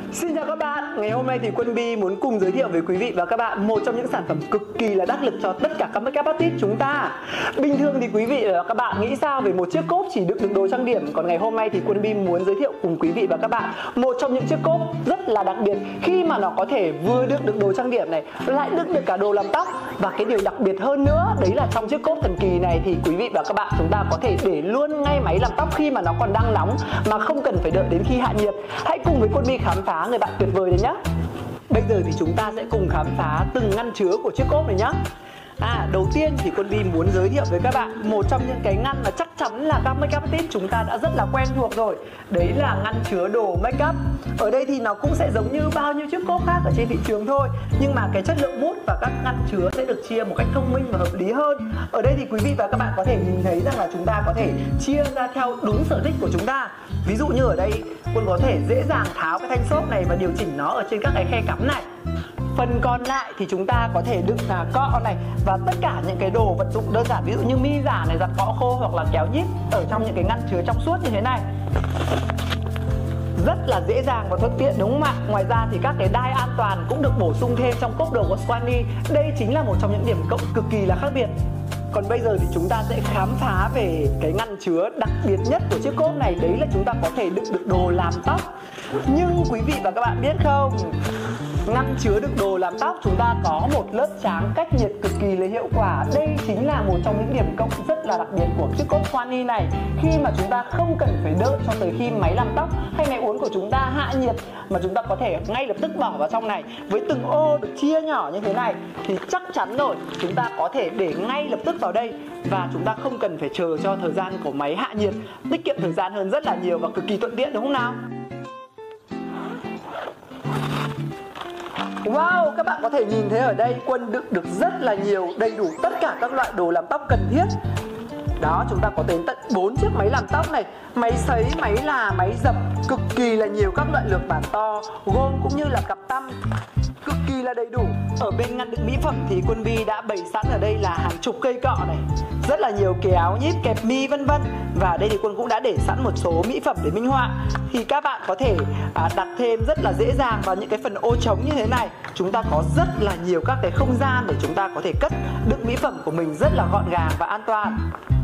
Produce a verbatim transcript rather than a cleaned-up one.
Xin chào các bạn, ngày hôm nay thì Quân Bi muốn cùng giới thiệu với quý vị và các bạn một trong những sản phẩm cực kỳ là đắc lực cho tất cả các makeup artist chúng ta. Bình thường thì quý vị và các bạn nghĩ sao về một chiếc cốp chỉ đựng được đồ trang điểm, còn ngày hôm nay thì Quân Bi muốn giới thiệu cùng quý vị và các bạn một trong những chiếc cốp rất là đặc biệt khi mà nó có thể vừa đựng được đồ trang điểm này, lại đựng được cả đồ làm tóc. Và cái điều đặc biệt hơn nữa đấy là trong chiếc cốp thần kỳ này thì quý vị và các bạn chúng ta có thể để luôn ngay máy làm tóc khi mà nó còn đang nóng mà không cần phải đợi đến khi hạ nhiệt. Hãy cùng với Quân Bi khám phá người bạn tuyệt vời đấy nhé. Bây giờ thì chúng ta sẽ cùng khám phá từng ngăn chứa của chiếc cốp này nhé. À, đầu tiên thì Quân Bi muốn giới thiệu với các bạn một trong những cái ngăn mà chắc chắn là các makeup artist chúng ta đã rất là quen thuộc rồi. Đấy là ngăn chứa đồ makeup. Ở đây thì nó cũng sẽ giống như bao nhiêu chiếc cốp khác ở trên thị trường thôi, nhưng mà cái chất lượng mút và các ngăn chứa sẽ được chia một cách thông minh và hợp lý hơn. Ở đây thì quý vị và các bạn có thể nhìn thấy rằng là chúng ta có thể chia ra theo đúng sở thích của chúng ta. Ví dụ như ở đây Quân có thể dễ dàng tháo cái thanh xốp này và điều chỉnh nó ở trên các cái khe cắm này. Phần còn lại thì chúng ta có thể đựng là cọ này và tất cả những cái đồ vật dụng đơn giản, ví dụ như mi giả này, giặt cọ khô hoặc là kéo nhíp ở trong những cái ngăn chứa trong suốt như thế này. Rất là dễ dàng và thuận tiện đúng không ạ? Ngoài ra thì các cái đai an toàn cũng được bổ sung thêm trong cốp đồ của Swanee. Đây chính là một trong những điểm cộng cực kỳ là khác biệt. Còn bây giờ thì chúng ta sẽ khám phá về cái ngăn chứa đặc biệt nhất của chiếc cốp này. Đấy là chúng ta có thể đựng được đồ làm tóc. Nhưng quý vị và các bạn biết không, ngăn chứa đựng đồ làm tóc chúng ta có một lớp tráng cách nhiệt cực kỳ là hiệu quả. Đây chính là một trong những điểm cộng rất là đặc biệt của chiếc cốp Swanee này. Khi mà chúng ta không cần phải đợi cho tới khi máy làm tóc hay máy uốn của chúng ta hạ nhiệt, mà chúng ta có thể ngay lập tức bỏ vào trong này. Với từng ô được chia nhỏ như thế này thì chắc chắn rồi, chúng ta có thể để ngay lập tức vào đây và chúng ta không cần phải chờ cho thời gian của máy hạ nhiệt. Tiết kiệm thời gian hơn rất là nhiều và cực kỳ thuận tiện đúng không nào? Wow, các bạn có thể nhìn thấy ở đây Quân đựng được rất là nhiều, đầy đủ tất cả các loại đồ làm tóc cần thiết. Đó, chúng ta có đến tận bốn chiếc máy làm tóc này, máy sấy, máy là, máy dập, cực kỳ là nhiều các loại lược bản to, gôm cũng như là cặp tăm, cực kỳ là đầy đủ. Ở bên ngăn đựng mỹ phẩm thì Quân Bi đã bày sẵn ở đây là hàng chục cây cọ này, rất là nhiều kéo, nhíp, kẹp mi vân vân. Và đây thì Quân cũng đã để sẵn một số mỹ phẩm để minh họa. Thì các bạn có thể à, đặt thêm rất là dễ dàng vào những cái phần ô trống như thế này. Chúng ta có rất là nhiều các cái không gian để chúng ta có thể cất đựng mỹ phẩm của mình rất là gọn gàng và an toàn.